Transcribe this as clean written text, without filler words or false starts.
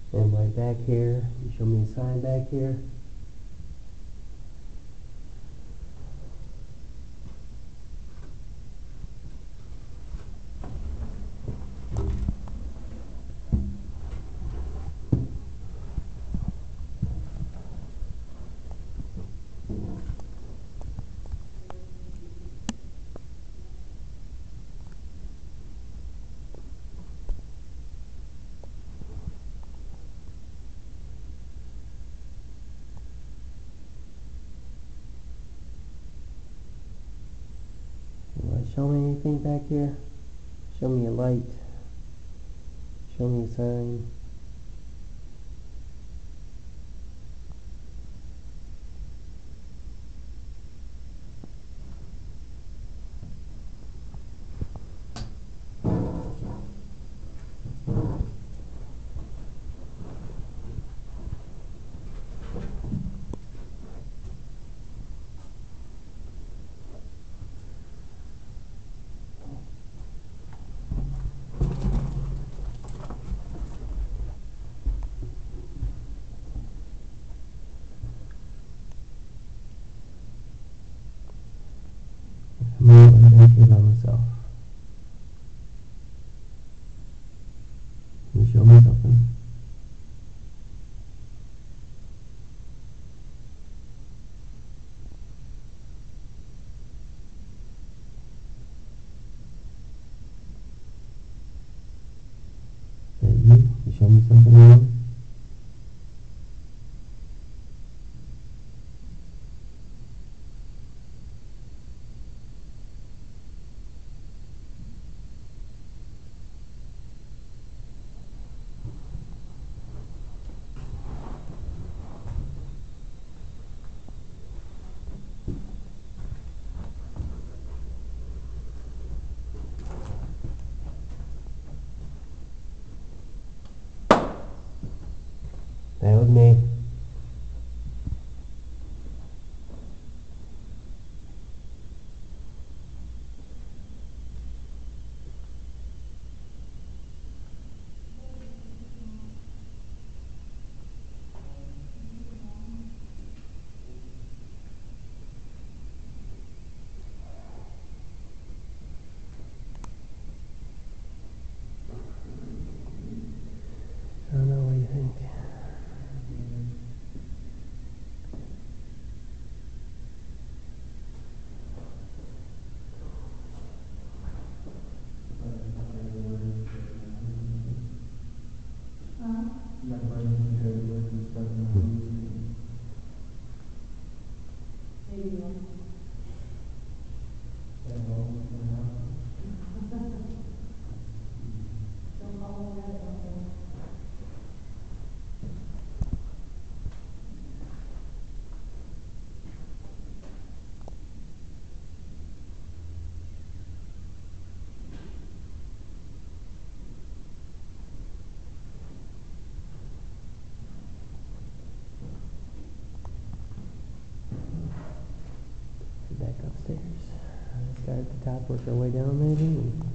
And right back here, you show me a sign back here. Show me anything back here. Show me a light. Show me a sign. I'm thinking about myself. Can you show me something? Is that you? You show me something wrong? That was me. I don't know what you think. Back upstairs. Start at the top, work our way down maybe.